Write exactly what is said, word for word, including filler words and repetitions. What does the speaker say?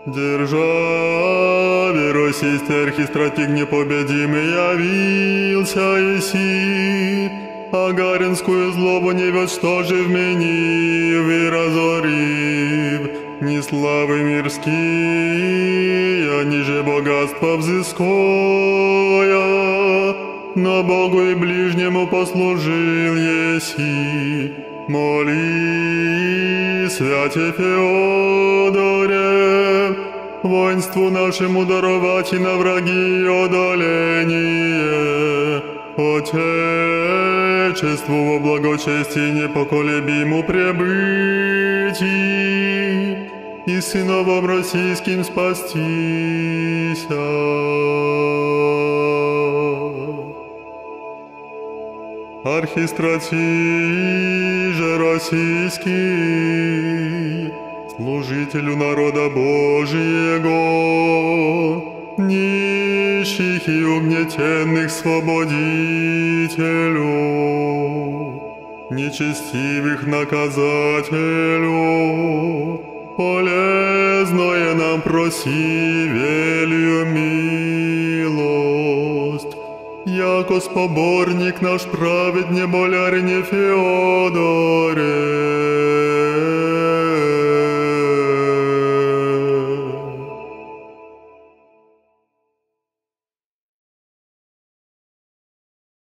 Державе российской архистратик непобедимый явился еси, Агаринскую злобу не вез, что же вменив и разорив, ни славы мирские, ниже богатства взыскоя, но Богу и ближнему послужил еси. Моли, святе Феодоре, воинству нашему даровать и на враги одоление, Отечеству во благочестии непоколебиму пребыть и сыновам российским спастися. Архистратий же российский, служителю народа Божьего, нищих и угнетенных свободителю, нечестивых наказателю, полезное нам проси велью милость, яко споборник наш праведне болярине Феодоре.